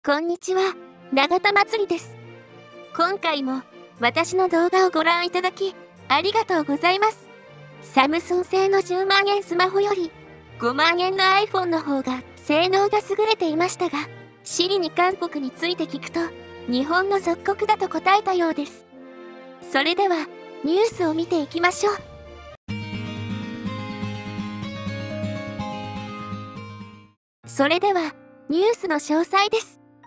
こんにちは、永田まつりです。今回も私の動画をご覧いただきありがとうございます。サムスン製の10万円スマホより5万円の iPhone の方が性能が優れていましたが、Siri に韓国について聞くと日本の属国だと答えたようです。それではニュースを見ていきましょう。それではニュースの詳細です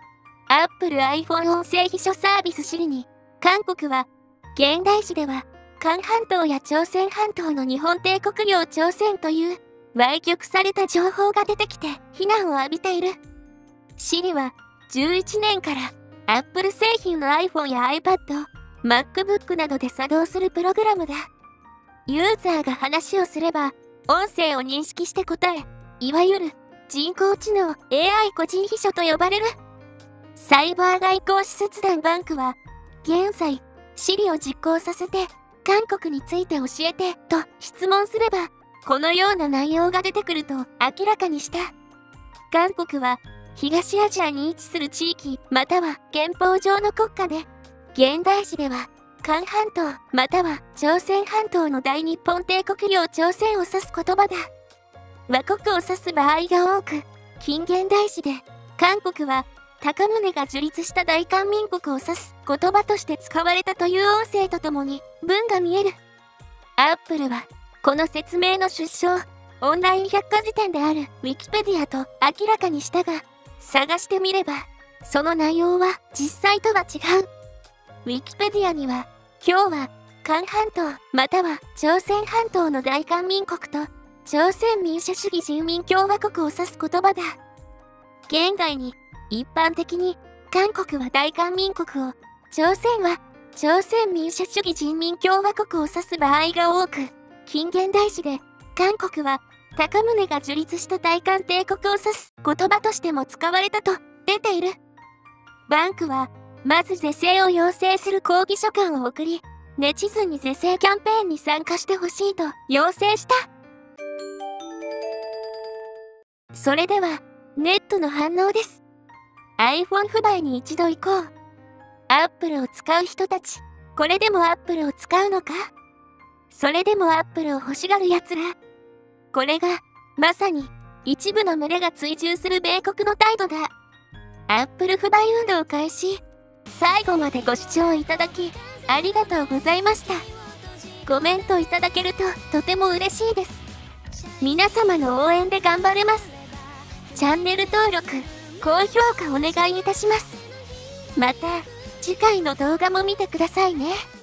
。Apple iPhone 音声秘書サービスSiriに、韓国は、現代史では、韓半島や朝鮮半島の日本帝国領朝鮮という、歪曲された情報が出てきて非難を浴びている。Siriは、11年から、Apple 製品の iPhone や iPad、MacBook などで作動するプログラムだ。ユーザーが話をすれば、音声を認識して答え、いわゆる、人工知能 AI 個人秘書と呼ばれる。サイバー外交使節団バンクは、現在、Siriを実行させて、韓国について教えて、と質問すれば、このような内容が出てくると明らかにした。韓国は、東アジアに位置する地域、または憲法上の国家で、現代史では、韓半島、または朝鮮半島の大日本帝国領朝鮮を指す言葉だ。倭国を指す場合が多く、近現代史で、韓国は、高宗が樹立した大韓民国を指す言葉として使われたという音声とともに文が見える。Apple はこの説明の出所をオンライン百科事典である Wikipedia と明らかにしたが、探してみればその内容は実際とは違う。Wikipedia には今日は韓半島または朝鮮半島の大韓民国と朝鮮民主主義人民共和国を指す言葉だ。現代に一般的に韓国は大韓民国を、朝鮮は朝鮮民主主義人民共和国を指す場合が多く、近現代史で韓国は高宗が樹立した大韓帝国を指す言葉としても使われたと出ている。バンクはまず是正を要請する抗議書簡を送り、ネチズンに是正キャンペーンに参加してほしいと要請した。それではネットの反応です。iPhone 不買に一度行こう。Apple を使う人たち、これでも Apple を使うのか？それでも Apple を欲しがる奴ら。これが、まさに、一部の群れが追従する米国の態度だ。Apple 不買運動開始。最後までご視聴いただき、ありがとうございました。コメントいただけるととても嬉しいです。皆様の応援で頑張れます。チャンネル登録、高評価お願いいたします。また、次回の動画も見てくださいね。